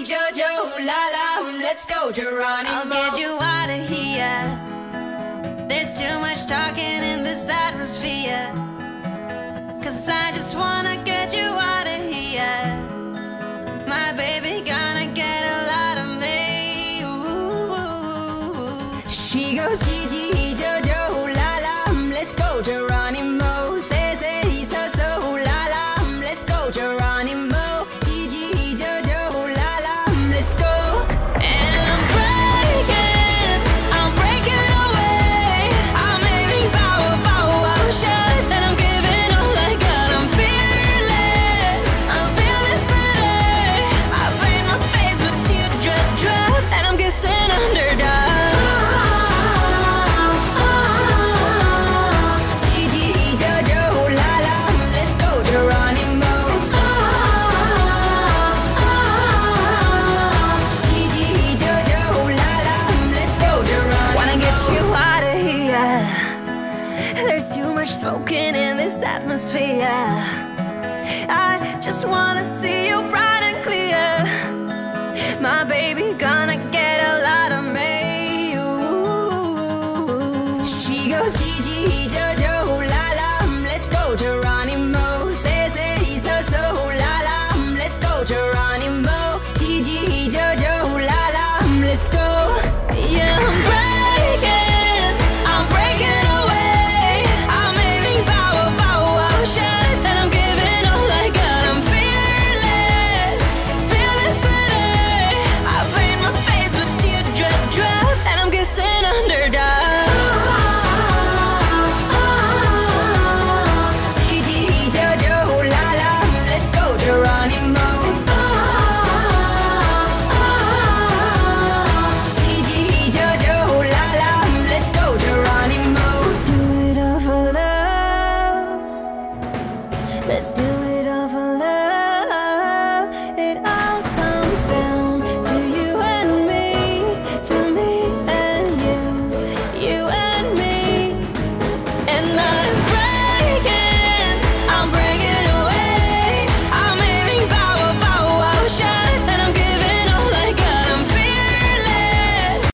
Jojo, la la, let's go, Geronimo. I'll get you out of here. There's too much talking in this atmosphere. 'Cause I just wanna get you out of here. My baby gonna get a lot of me. Ooh. She goes Gigi, Jojo, la la, let's go, Geronimo. Say, so, so, la la, let's go, Geronimo. Gigi, Jojo, la la, let's go. And I'm breaking away. I'm aiming power shots, and I'm giving all I got. I'm fearless today. I paint my face with teardrop drops, and I'm kissing underdogs. Gigi, Jojo, la la, let's go, Geronimo. Gigi, Jojo, la la, let's go, Geronimo. Wanna get you out of here. There's too much smoking in this atmosphere. I just wanna